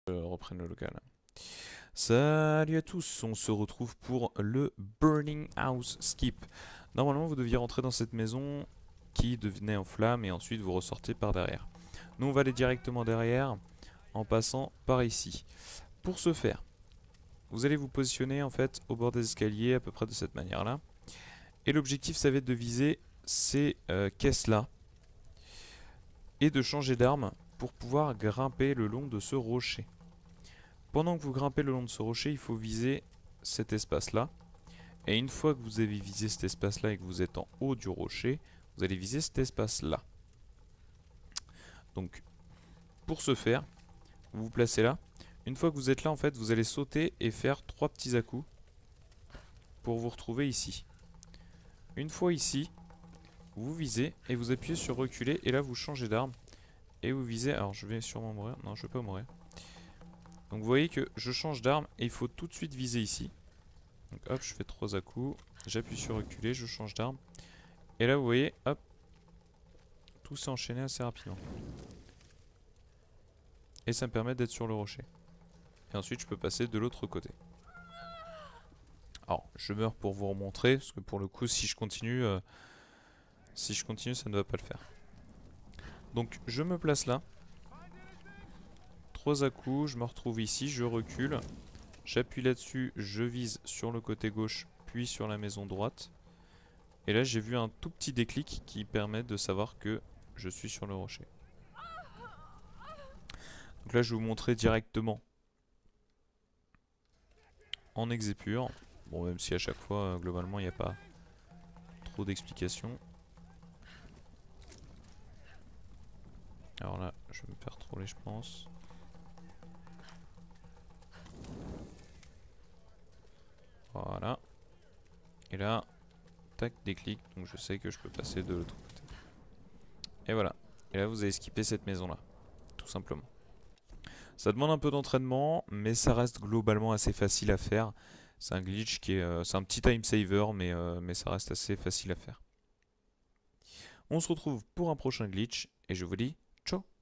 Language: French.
Reprenne le local. Salut à tous, on se retrouve pour le Burning House Skip. Normalement, vous deviez rentrer dans cette maison qui devenait en flamme et ensuite vous ressortez par derrière. Nous, on va aller directement derrière en passant par ici. Pour ce faire, vous allez vous positionner en fait au bord des escaliers à peu près de cette manière-là. Et l'objectif, ça va être de viser ces caisses-là et de changer d'arme pour pouvoir grimper le long de ce rocher. Pendant que vous grimpez le long de ce rocher, il faut viser cet espace-là. Et une fois que vous avez visé cet espace-là et que vous êtes en haut du rocher, vous allez viser cet espace-là. Donc, pour ce faire, vous vous placez là. Une fois que vous êtes là, en fait, vous allez sauter et faire 3 petits à-coups pour vous retrouver ici. Une fois ici, vous visez et vous appuyez sur reculer et là vous changez d'arme et vous visez. Alors je vais sûrement mourir. Non, je vais pas mourir. Donc vous voyez que je change d'arme et il faut tout de suite viser ici. Donc hop, je fais 3 à-coups, j'appuie sur reculer, je change d'arme. Et là vous voyez, hop, tout s'est enchaîné assez rapidement. Et ça me permet d'être sur le rocher. Et ensuite je peux passer de l'autre côté. Alors je meurs pour vous remontrer, parce que pour le coup si je continue ça ne va pas le faire. Donc je me place là. 3 à-coups, je me retrouve ici, je recule. J'appuie là-dessus, je vise sur le côté gauche, puis sur la maison droite. Et là j'ai vu un tout petit déclic qui permet de savoir que je suis sur le rocher. Donc là je vais vous montrer directement en exépure. Bon, même si à chaque fois globalement il n'y a pas trop d'explications. Alors là je vais me faire troller je pense. Voilà. Et là, tac, déclic, donc je sais que je peux passer de l'autre côté. Et voilà. Et là vous avez skippé cette maison là, tout simplement. Ça demande un peu d'entraînement, mais ça reste globalement assez facile à faire. C'est un glitch qui est... c'est un petit time saver, mais ça reste assez facile à faire. On se retrouve pour un prochain glitch, et je vous dis ciao.